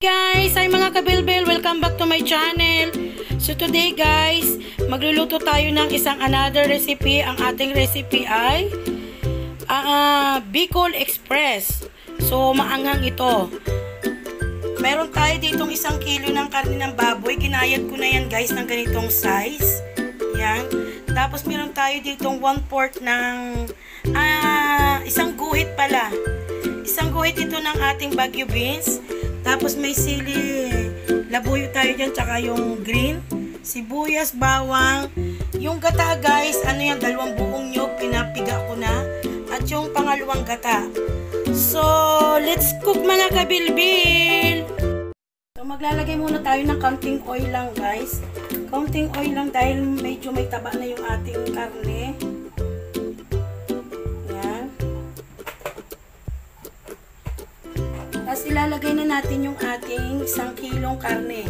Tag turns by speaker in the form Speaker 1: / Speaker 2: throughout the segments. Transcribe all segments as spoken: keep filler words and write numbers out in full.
Speaker 1: Guys, ay mga kabilbil, welcome back to my channel. So today guys, magluluto tayo ng isang another recipe. Ang ating recipe ay uh, Bicol Express. So maanghang ito. Meron tayo ditong isang kilo ng karne ng baboy. Ginayat ko na yan guys ng ganitong size. Yan. Tapos meron tayo ditong one fourth ng uh, isang guhit pala. Isang guhit ito ng ating Baguio beans. Tapos may sili, labuyo tayo dyan, tsaka yung green, sibuyas, bawang. Yung gata guys, ano yan, dalawang buong nyog, pinapiga ko na. At yung pangalawang gata. So, let's cook mga kabilbil! So, maglalagay muna tayo ng counting oil lang guys. Counting oil lang dahil medyo may taba na yung ating karne. Tapos ilalagay na natin yung ating isang kilong karne.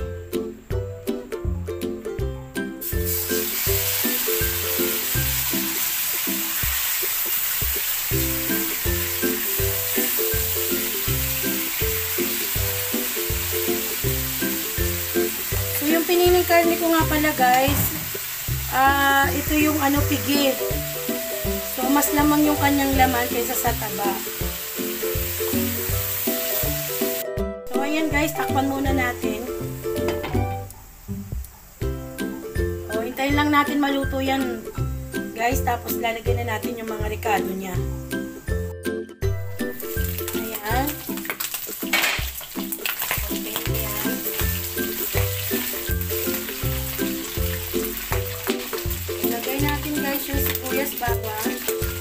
Speaker 1: So yung piniling karne ko nga pala guys, uh, ito yung ano, pigi. So mas lamang yung kanyang laman kaysa sa taba. Ayan guys, takpan muna natin. O, hintayin lang natin maluto yan guys, tapos lalagyan na natin yung mga ricado niya. Ayan. Okay, ayan. Ilagay natin guys yung sibuyas, bawang.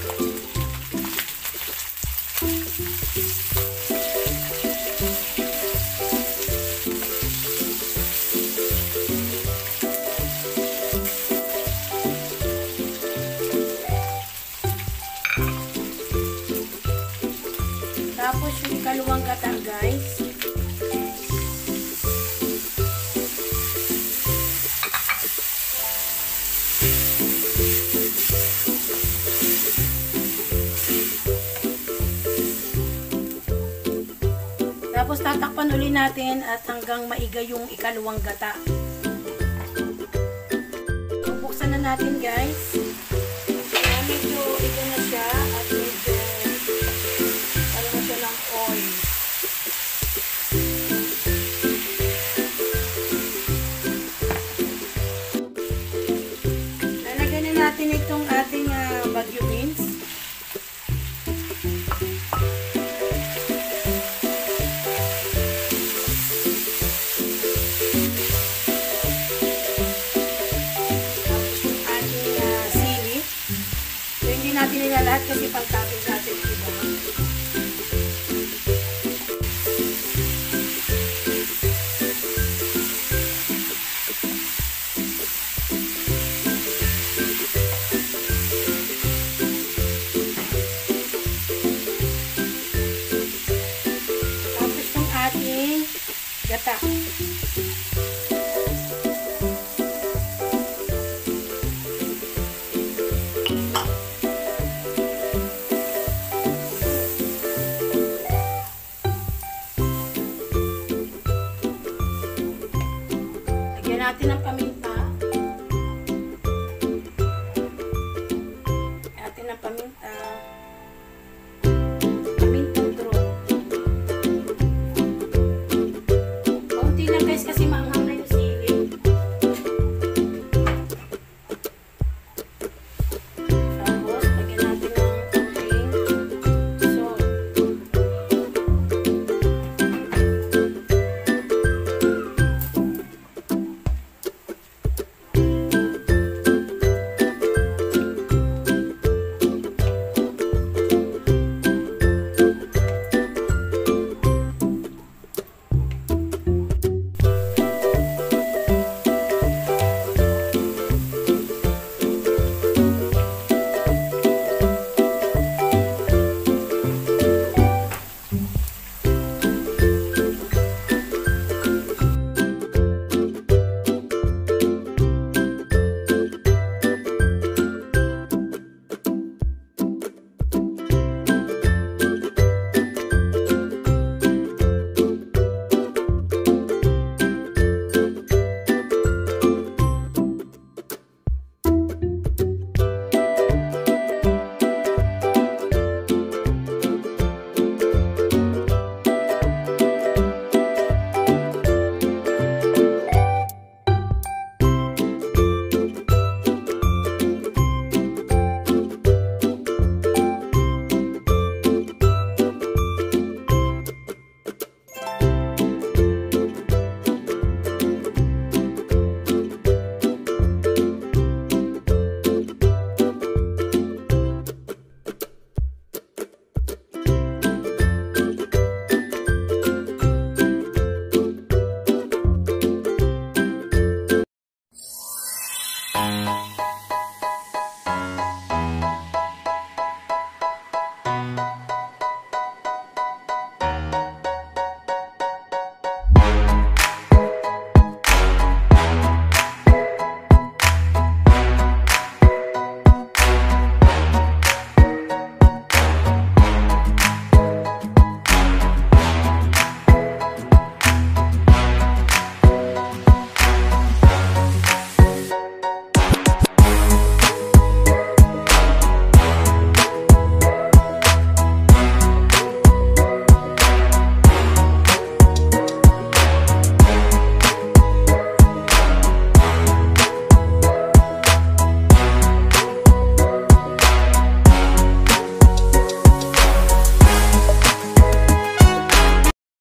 Speaker 1: Tapos yung ikalawang gata guys. Tapos tatakpan ulit natin at hanggang maiga yung ikalawang gata. Bubuksan na natin guys. Kaya medyo ito na siya at medyo oil. Lalagyan na natin itong ating uh, Baguio beans. Tapos yung ating uh, sili. So hindi natin nilalahat kasi pang-topping natin iba. Gata. Lagyan natin ng paminta.